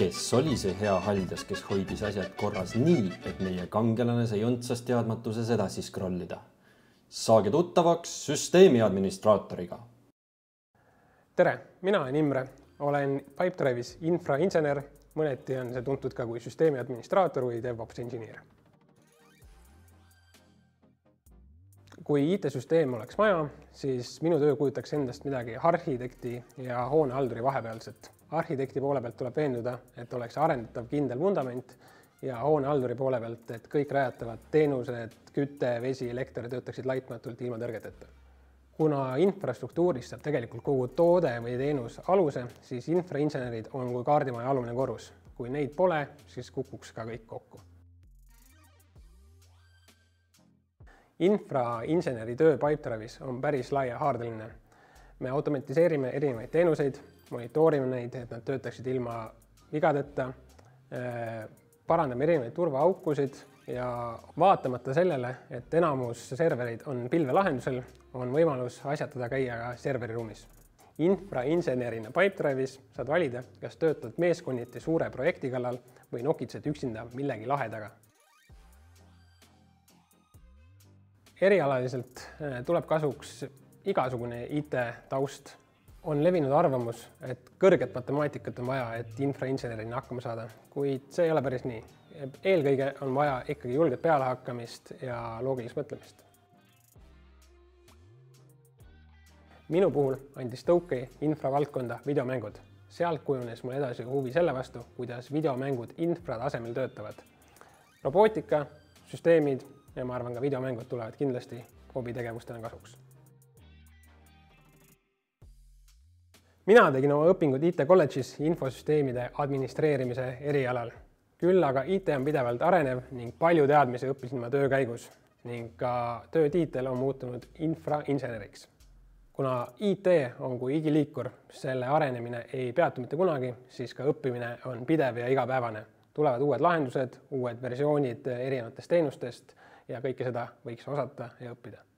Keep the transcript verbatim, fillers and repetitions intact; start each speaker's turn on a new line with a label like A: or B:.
A: Kes oli see hea haljas, kes hoidis asjad korras nii, et meie kangelane sai õndsas teadmatuses edasi scrollida? Saage tuttavaks süsteemi administraatoriga.
B: Tere, mina olen Imre. Olen Pipedrive'is infrainsener, mõneti on see tuntud ka kui süsteemi administraator või DevOps engineer. Kui I T-süsteem oleks maja, siis minu töö kujutaks endast midagi arhitekti ja hoonehalduri vahepealset. Arhitekti poole pealt tuleb veenduda, et oleks arendatav kindel vundament ja hoonehalduri poole pealt, et kõik rajatavad teenused, küte, vesi, elekter töötaksid laitmatult ilma tõrgeteta. Kuna infrastruktuurist saab tegelikult kogu toode või teenus aluse, siis infrainsenerid on kui kaardimaja alumine korrus. Kui neid pole, siis kukuks ka kõik kokku. Infrainseneri töö Pipedrive'is on päris laia haardeline. Me automatiseerime erinevaid teenuseid, monitoorime neid, et nad töötaksid ilma vigadeta, parandame erinevaid turvaaukusid ja vaatamata sellele, et enamus servereid on pilvelahendusel, on võimalus asjatada käia ka serveriruumis. Infrainsenerina Pipedrive'is saad valida, kas töötad meeskonniti suure projekti kallal või nokitsed üksinda millegi lahedaga. Erialaliselt tuleb kasuks igasugune I T-taust. On levinud arvamus, et kõrget matemaatikat on vaja, et infrainsenerina hakkama saada, kuid see ei ole päris nii. Eelkõige on vaja ikkagi julget pealehakkamist ja loogilist mõtlemist. Minu puhul andis tõuke infravaldkonda videomängud. Sealt kujunes mul edasi huvi selle vastu, kuidas videomängud infra tasemel töötavad. Robootika, süsteemid ja ma arvan ka videomängud tulevad kindlasti hobitegevustena kasuks. Mina tegin oma õpingud I T kolledžis infosüsteemide administreerimise erialal. Küll aga I T on pidevalt arenev ning palju teadmisi õppisin ma töö käigus ning ka töötiitel on muutunud infrainseneriks. Kuna I T on kui igiliikur, selle arenemine ei peatu mitte kunagi, siis ka õppimine on pidev ja igapäevane. Tulevad uued lahendused, uued versioonid erinevatest teenustest ja kõike seda võiks osata ja õppida.